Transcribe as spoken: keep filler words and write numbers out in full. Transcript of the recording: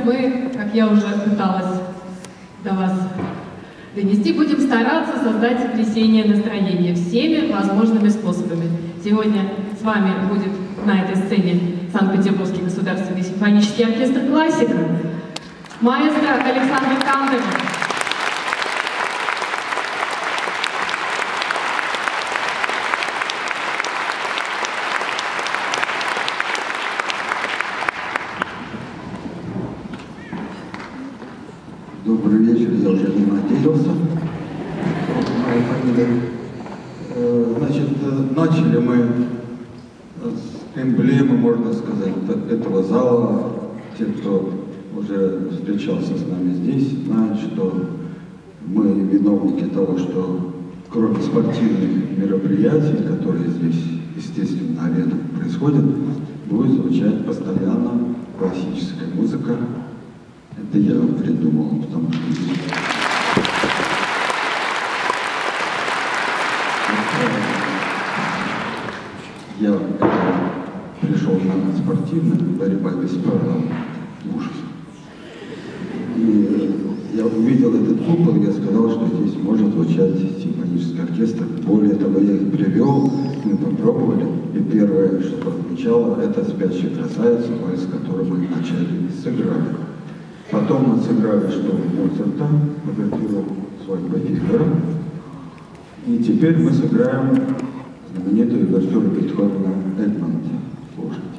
мы, как я уже пыталась до вас донести, будем стараться создать трясение настроения всеми возможными способами. Сегодня с вами будет на этой сцене Санкт-Петербургский государственный симфонический оркестр «Классика», маэстро Александр Кандер. Добрый вечер, я уже не надеялся. Моя фамилия. Значит, начали мы с эмблемы, можно сказать, этого зала. Те, кто уже встречался с нами здесь, знают, что мы виновники того, что кроме спортивных мероприятий, которые здесь, естественно, на аренах происходят, будет звучать постоянно классическая музыка. Это я придумал, потому что здесь... Я пришел на спортивную борьба без правил, ужас. И я увидел этот купол, я сказал, что здесь может звучать симфонический оркестр. Более того, я их привел, мы попробовали, и первое, что отмечало, это «Спящая красавица», с которой мы вначале сыграли. Потом мы сыграли, что Моцарта, увертюру «Свадьба Фигаро». И теперь мы сыграем знаменитую увертюру Бетховена «Эдмонд».